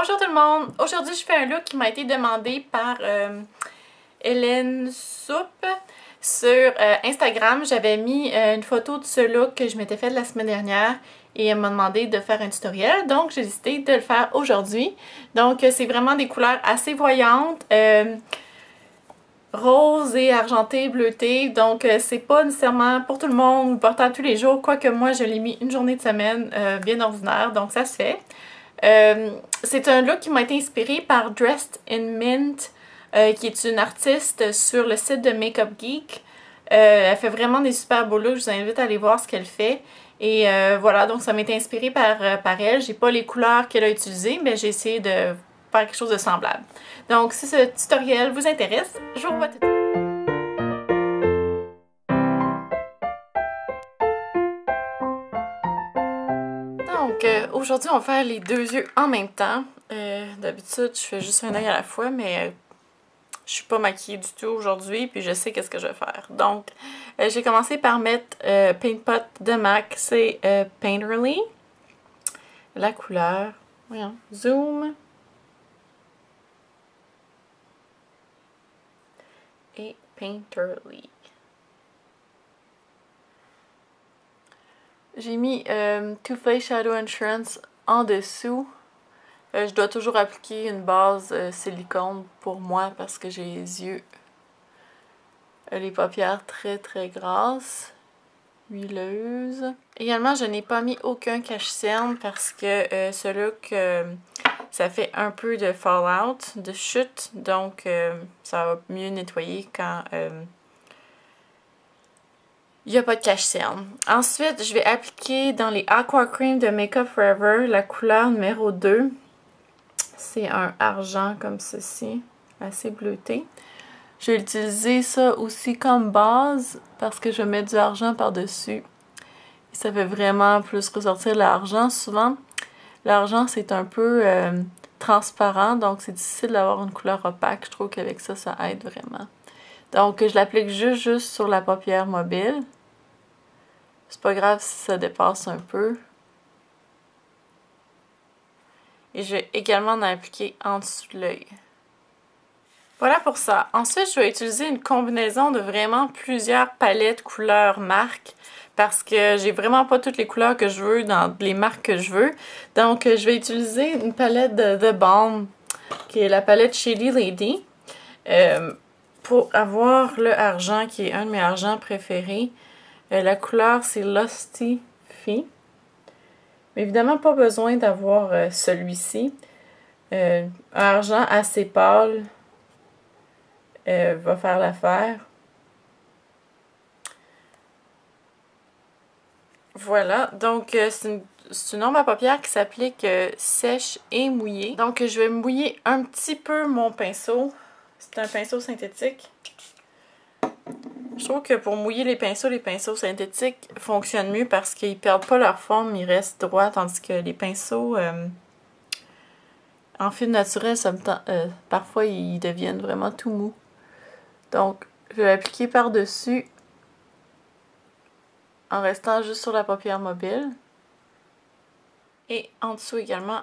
Bonjour tout le monde! Aujourd'hui, je fais un look qui m'a été demandé par Hélène Soupe sur Instagram. J'avais mis une photo de ce look que je m'étais fait la semaine dernière et elle m'a demandé de faire un tutoriel, donc j'ai décidé de le faire aujourd'hui. Donc c'est vraiment des couleurs assez voyantes, rose et argenté, bleuté, donc c'est pas nécessairement pour tout le monde, portable tous les jours, quoique moi je l'ai mis une journée de semaine bien ordinaire, donc ça se fait. C'est un look qui m'a été inspiré par Dressed in Mint, qui est une artiste sur le site de Makeup Geek. Elle fait vraiment des super beaux looks, je vous invite à aller voir ce qu'elle fait. Et voilà, donc ça m'a été inspiré par elle. J'ai pas les couleurs qu'elle a utilisées, mais j'ai essayé de faire quelque chose de semblable. Donc si ce tutoriel vous intéresse, je vous revois tout de suite. Donc aujourd'hui on va faire les deux yeux en même temps. D'habitude je fais juste un œil à la fois, mais je suis pas maquillée du tout aujourd'hui, puis je sais qu'est-ce que je vais faire. Donc j'ai commencé par mettre Paint Pot de MAC, c'est Painterly. La couleur, voyons, zoom. Et Painterly. J'ai mis Too Faced Shadow Insurance en dessous. Je dois toujours appliquer une base silicone pour moi parce que j'ai les yeux, les paupières très très grasses, huileuses. Également, je n'ai pas mis aucun cache-cerne parce que ce look, ça fait un peu de fallout, de chute, donc ça va mieux nettoyer quand il n'y a pas de cache-cerne. Ensuite, je vais appliquer dans les Aqua Cream de Makeup Forever la couleur numéro 2. C'est un argent comme ceci, assez bleuté. Je vais utiliser ça aussi comme base parce que je mets du argent par-dessus. Ça fait vraiment plus ressortir l'argent. Souvent, l'argent c'est un peu transparent, donc c'est difficile d'avoir une couleur opaque. Je trouve qu'avec ça, ça aide vraiment. Donc, je l'applique juste sur la paupière mobile. C'est pas grave si ça dépasse un peu. Et je vais également en appliquer en dessous de l'œil. Voilà pour ça. Ensuite, je vais utiliser une combinaison de vraiment plusieurs palettes couleurs marques parce que j'ai vraiment pas toutes les couleurs que je veux dans les marques que je veux. Donc, je vais utiliser une palette de The Balm qui est la palette Shady Lady pour avoir le argent qui est un de mes argents préférés. La couleur, c'est Lusty Fee. Mais évidemment, pas besoin d'avoir celui-ci. Un argent assez pâle va faire l'affaire. Voilà, donc c'est une ombre à paupières qui s'applique sèche et mouillée. Donc je vais mouiller un petit peu mon pinceau. C'est un pinceau synthétique. Je trouve que pour mouiller les pinceaux synthétiques fonctionnent mieux parce qu'ils perdent pas leur forme, ils restent droits, tandis que les pinceaux en fil naturel, parfois ils deviennent vraiment tout mous. Donc, je vais appliquer par-dessus en restant juste sur la paupière mobile. Et en dessous également.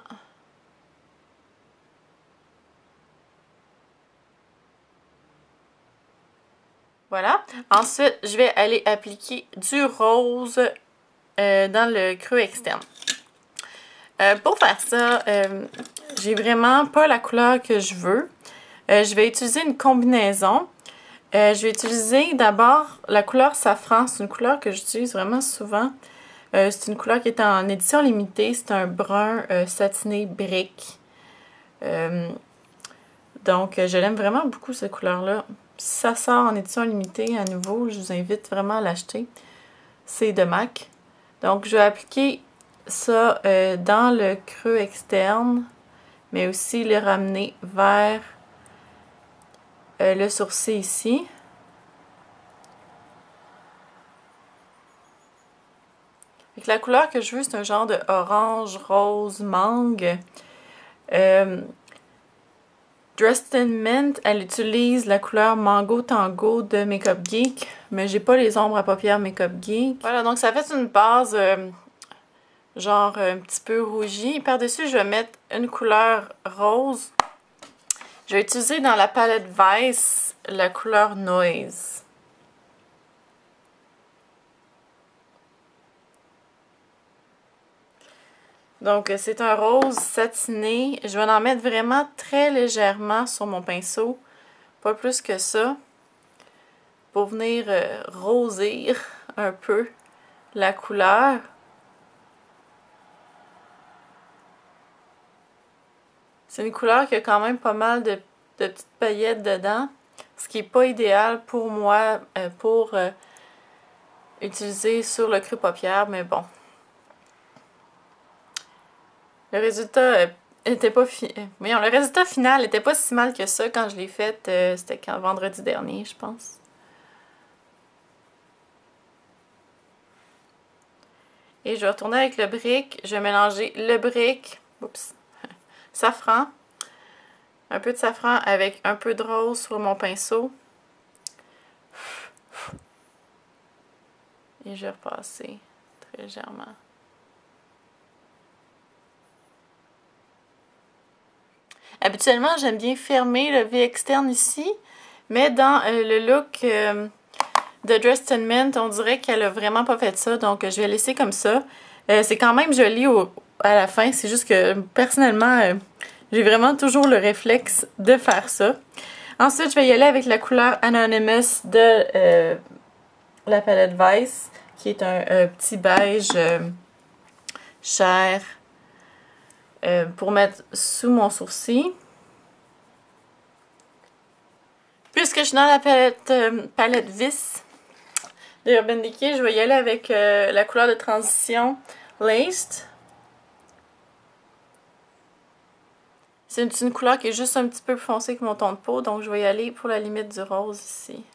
Voilà. Ensuite, je vais aller appliquer du rose dans le creux externe. Pour faire ça, j'ai vraiment pas la couleur que je veux. Je vais utiliser une combinaison. Je vais utiliser d'abord la couleur safran. C'est une couleur que j'utilise vraiment souvent. C'est une couleur qui est en édition limitée. C'est un brun satiné brique. Donc, je l'aime vraiment beaucoup cette couleur-là. Si ça sort en édition limitée à nouveau, je vous invite vraiment à l'acheter. C'est de MAC. Donc, je vais appliquer ça dans le creux externe, mais aussi le ramener vers le sourcil ici. Avec la couleur que je veux, c'est un genre de orange, rose, mangue. Dressed in Mint, elle utilise la couleur Mango Tango de Makeup Geek, mais j'ai pas les ombres à paupières Makeup Geek. Voilà, donc ça fait une base genre un petit peu rougi. Par-dessus, je vais mettre une couleur rose. Je vais utiliser dans la palette Vice la couleur Noise. Donc, c'est un rose satiné. Je vais en mettre vraiment très légèrement sur mon pinceau. Pas plus que ça. Pour venir rosir un peu la couleur. C'est une couleur qui a quand même pas mal de petites paillettes dedans. Ce qui n'est pas idéal pour moi pour utiliser sur le creux paupière, mais bon. Le résultat était pas le résultat final n'était pas si mal que ça quand je l'ai fait. C'était quand vendredi dernier, je pense. Et je vais retourner avec le brick. Je vais mélanger le brick, oups, safran, un peu de safran avec un peu de rose sur mon pinceau. Et je vais repasser très légèrement. Habituellement, j'aime bien fermer le V externe ici, mais dans le look de Dressed in Mint, on dirait qu'elle a vraiment pas fait ça, donc je vais laisser comme ça. C'est quand même joli à la fin, c'est juste que personnellement, j'ai vraiment toujours le réflexe de faire ça. Ensuite, je vais y aller avec la couleur Anonymous de la palette Vice, qui est un petit beige chair. Pour mettre sous mon sourcil. Puisque je suis dans la palette Vis de Urban Decay, je vais y aller avec la couleur de transition Laced. C'est une couleur qui est juste un petit peu plus foncée que mon ton de peau, donc je vais y aller pour la limite du rose ici.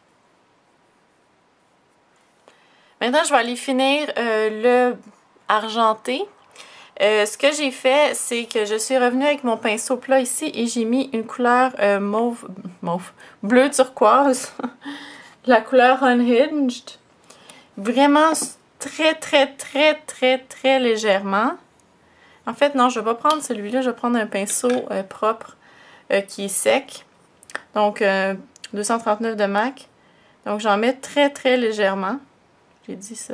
Maintenant, je vais aller finir le argenté. Ce que j'ai fait, c'est que je suis revenue avec mon pinceau plat ici et j'ai mis une couleur bleu turquoise, la couleur Unhinged, vraiment très légèrement. En fait, non, je vais pas prendre celui-là, je vais prendre un pinceau propre qui est sec, donc 239 de MAC, donc j'en mets très légèrement, j'ai dit ça.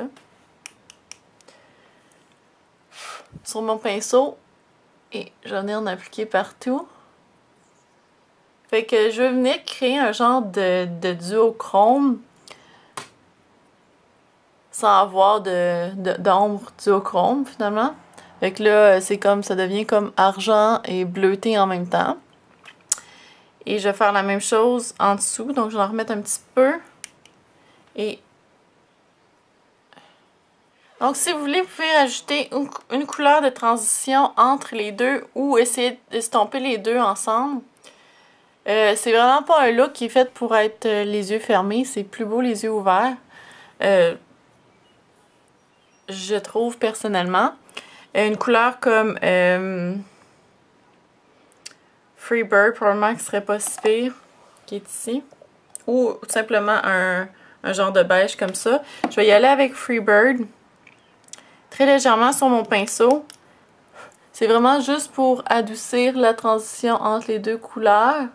Sur mon pinceau et j'en ai en appliqué partout. Fait que je vais venir créer un genre de duochrome sans avoir d'ombre duochrome finalement. Fait que là, c'est comme ça devient comme argent et bleuté en même temps. Et je vais faire la même chose en dessous, donc je vais en remettre un petit peu. Et donc, si vous voulez, vous pouvez rajouter une couleur de transition entre les deux ou essayer d'estomper les deux ensemble. C'est vraiment pas un look qui est fait pour être les yeux fermés. C'est plus beau les yeux ouverts. Je trouve personnellement. Une couleur comme Freebird, probablement qui serait pas si pire, qui est ici. Ou tout simplement un genre de beige comme ça. Je vais y aller avec Freebird. Très légèrement sur mon pinceau. C'est vraiment juste pour adoucir la transition entre les deux couleurs.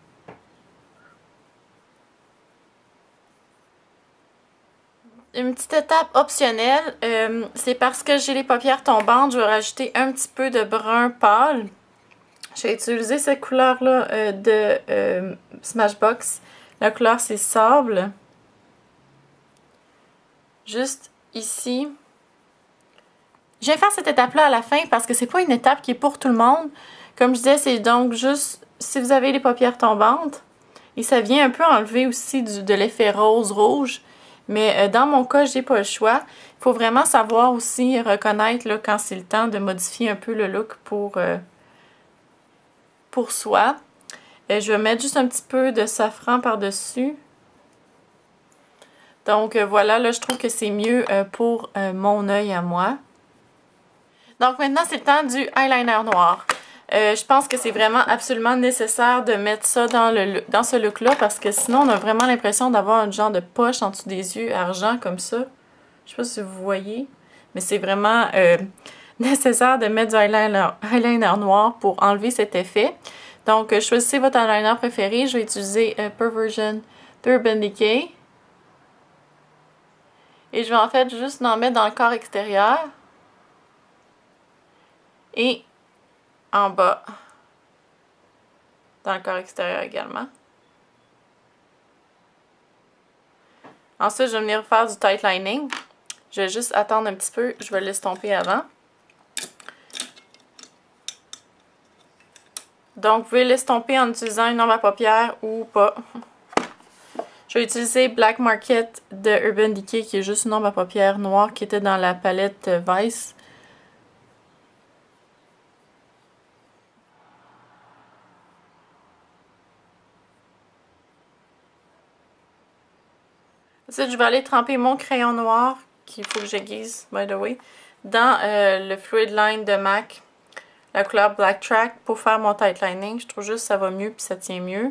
Une petite étape optionnelle, c'est parce que j'ai les paupières tombantes, je vais rajouter un petit peu de brun pâle. Je vais utiliser cette couleur-là de Smashbox. La couleur, c'est Sable. Juste ici. Je vais faire cette étape-là à la fin parce que c'est pas une étape qui est pour tout le monde. Comme je disais, c'est donc juste si vous avez les paupières tombantes. Et ça vient un peu enlever aussi de l'effet rose-rouge. Mais dans mon cas, j'ai pas le choix. Il faut vraiment savoir aussi reconnaître là, quand c'est le temps de modifier un peu le look pour soi. Je vais mettre juste un petit peu de safran par-dessus. Donc voilà, là je trouve que c'est mieux pour mon œil à moi. Donc maintenant, c'est le temps du eyeliner noir. Je pense que c'est vraiment absolument nécessaire de mettre ça dans ce look-là parce que sinon, on a vraiment l'impression d'avoir un genre de poche en dessous des yeux argent comme ça. Je sais pas si vous voyez, mais c'est vraiment nécessaire de mettre du eyeliner noir pour enlever cet effet. Donc, choisissez votre eyeliner préféré. Je vais utiliser Perversion d'Urban Decay. Et je vais en fait juste en mettre dans le corps extérieur. Et en bas. Dans le corps extérieur également. Ensuite, je vais venir faire du tight lining. Je vais juste attendre un petit peu. Je vais l'estomper avant. Donc, vous pouvez l'estomper en utilisant une ombre à paupières ou pas. Je vais utiliser Black Market de Urban Decay, qui est juste une ombre à paupières noire qui était dans la palette Vice. Ensuite, je vais aller tremper mon crayon noir, qu'il faut que j'aiguise, by the way, dans le Fluid Line de MAC, la couleur Black Track, pour faire mon tight lining. Je trouve juste que ça va mieux puis ça tient mieux.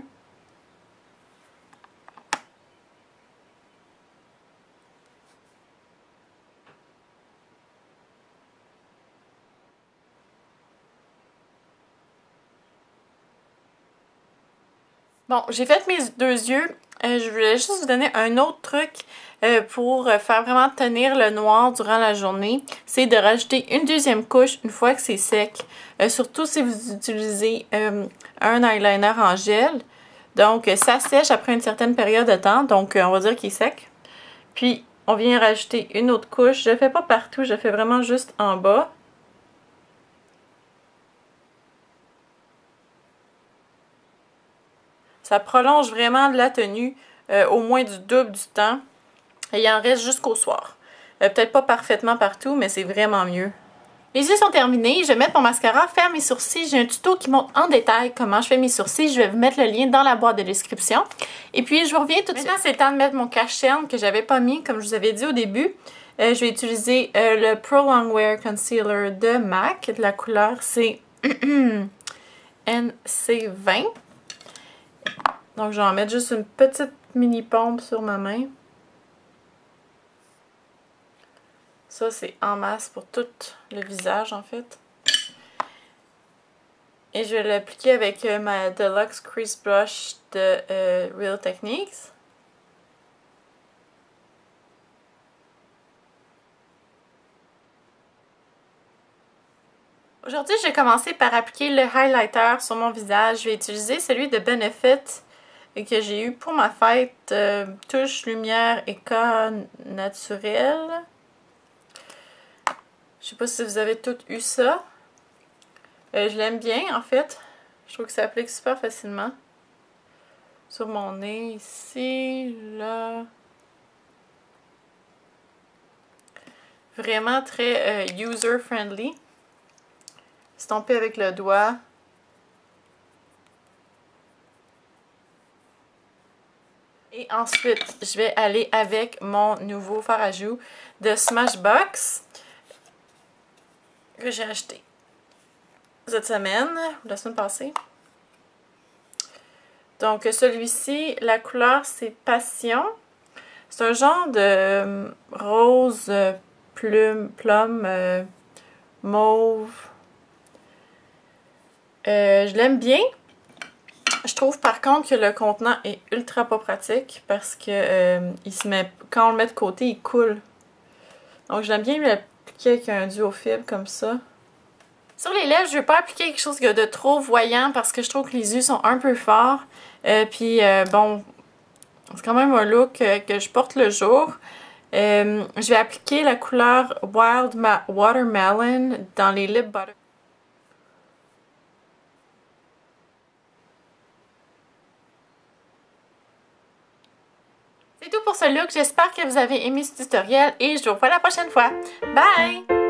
Bon, j'ai fait mes deux yeux. Je voulais juste vous donner un autre truc pour faire vraiment tenir le noir durant la journée. C'est de rajouter une deuxième couche une fois que c'est sec. Surtout si vous utilisez un eyeliner en gel. Donc, ça sèche après une certaine période de temps. Donc, on va dire qu'il est sec. Puis, on vient rajouter une autre couche. Je ne le fais pas partout, je le fais vraiment juste en bas. Ça prolonge vraiment la tenue au moins du double du temps. Et il en reste jusqu'au soir. Peut-être pas parfaitement partout, mais c'est vraiment mieux. Les yeux sont terminés. Je vais mettre mon mascara, faire mes sourcils. J'ai un tuto qui montre en détail comment je fais mes sourcils. Je vais vous mettre le lien dans la boîte de description. Et puis, je vous reviens tout de suite. Maintenant, c'est le temps de mettre mon cache-cerne que j'avais pas mis, comme je vous avais dit au début. Je vais utiliser le Pro Longwear Concealer de MAC. La couleur, c'est NC20. Donc, je vais en mettre juste une petite mini pompe sur ma main. Ça, c'est en masse pour tout le visage, en fait. Et je vais l'appliquer avec ma Deluxe Crease Brush de Real Techniques. Aujourd'hui, je vais commencer par appliquer le highlighter sur mon visage. Je vais utiliser celui de Benefit que j'ai eu pour ma fête. Touche Lumière Éclat Naturel. Je sais pas si vous avez toutes eu ça. Je l'aime bien, en fait. Je trouve que ça applique super facilement. Sur mon nez, ici, là. Vraiment très user-friendly. Estomper avec le doigt. Et ensuite, je vais aller avec mon nouveau fard à joues de Smashbox que j'ai acheté cette semaine, ou la semaine passée. Donc celui-ci, la couleur c'est Passion. C'est un genre de rose plum mauve. Je l'aime bien. Je trouve par contre que le contenant est ultra pas pratique parce que il se met, quand on le met de côté, il coule. Donc j'aime bien l'appliquer avec un duo fibre comme ça. Sur les lèvres, je ne vais pas appliquer quelque chose de trop voyant parce que je trouve que les yeux sont un peu forts. Bon, c'est quand même un look que je porte le jour. Je vais appliquer la couleur Wild Watermelon dans les lip butter. C'est tout pour ce look. J'espère que vous avez aimé ce tutoriel et je vous revois la prochaine fois. Bye!